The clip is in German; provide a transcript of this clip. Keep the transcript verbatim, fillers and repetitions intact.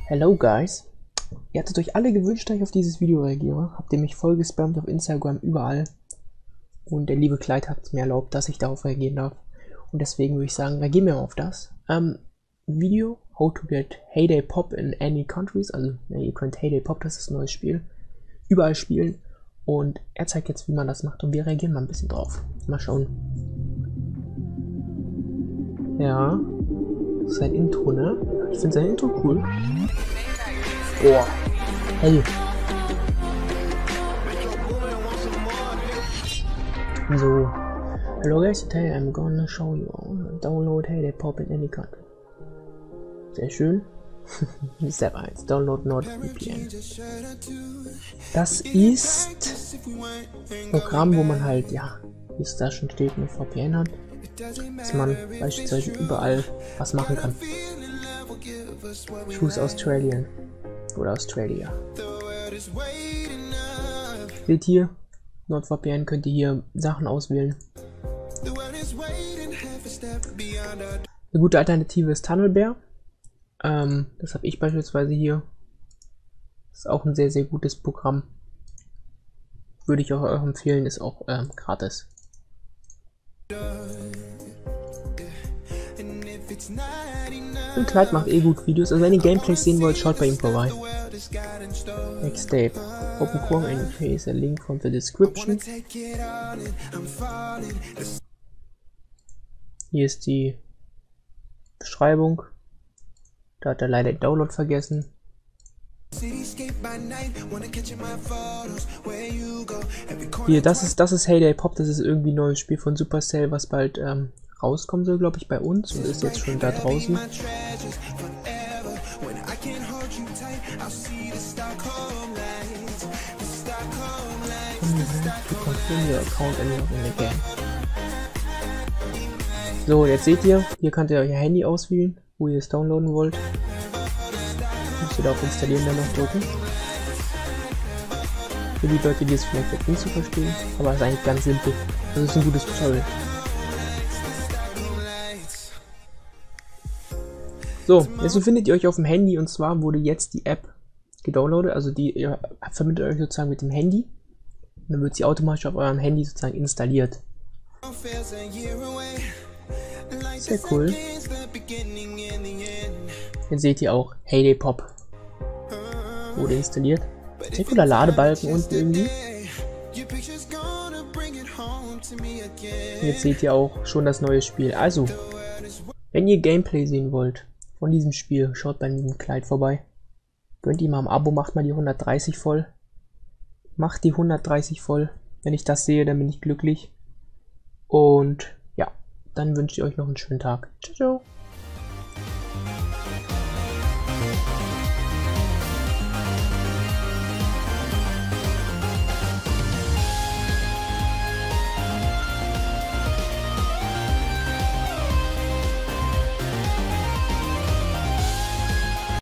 Hello guys! Ihr hattet euch alle gewünscht, dass ich auf dieses Video reagiere. Habt ihr mich voll gespammt auf Instagram, überall. Und der liebe Clyde hat mir erlaubt, dass ich darauf reagieren darf. Und deswegen würde ich sagen, reagieren wir mal auf das. Ähm, Video, how to get Heyday Pop in any countries. Also, ja, ihr könnt Heyday Pop, das ist ein neues Spiel, überall spielen. Und er zeigt jetzt, wie man das macht. Und wir reagieren mal ein bisschen drauf. Mal schauen. Ja, das ist sein Intro, ne? Ich finde sein Intro cool. Boah, hey. So, hello guys, today I'm gonna show you download Heyday Pop in any country. Sehr schön. Step eins, Download NordVPN. Das ist ein Programm, wo man halt, ja, wie es da schon steht, ein V P N hat, dass man beispielsweise überall was machen kann. Choose Australian oder Australia. Seht hier, NordVPN, könnt ihr hier Sachen auswählen. Eine gute Alternative ist Tunnelbear. Ähm, das habe ich beispielsweise hier. Das ist auch ein sehr, sehr gutes Programm. Würde ich auch euch empfehlen, ist auch ähm, gratis. Und Clyde macht eh gut Videos, also wenn ihr Gameplays sehen wollt, schaut bei ihm vorbei. Next step. Open Chrome and paste a link from the description. Hier ist die Beschreibung. Da hat er leider den Download vergessen. Hier, das ist, das ist Heyday Pop, das ist irgendwie ein neues Spiel von Supercell, was bald ähm, rauskommen soll, glaube ich, bei uns und ist jetzt schon da draußen. So, jetzt seht ihr, hier könnt ihr euer Handy auswählen, wo ihr es downloaden wollt. Müsst ihr da auf Installieren dann noch drücken. Für die Leute, die es vielleicht jetzt nicht zu verstehen, aber es ist eigentlich ganz simpel. Das ist ein gutes Tutorial. So, jetzt befindet ihr euch auf dem Handy und zwar wurde jetzt die App gedownloadet, also die ihr verbindet euch sozusagen mit dem Handy und dann wird sie automatisch auf eurem Handy sozusagen installiert. Sehr cool. Jetzt seht ihr auch Heyday Pop wurde installiert. Sehr cooler Ladebalken unten irgendwie. Jetzt seht ihr auch schon das neue Spiel. Also, wenn ihr Gameplay sehen wollt von diesem Spiel, schaut bei dem Clyde vorbei. Gönnt ihm mal ein Abo, macht mal die hundertdreißig voll. Macht die hundertdreißig voll. Wenn ich das sehe, dann bin ich glücklich. Und ja, dann wünsche ich euch noch einen schönen Tag. Ciao, ciao.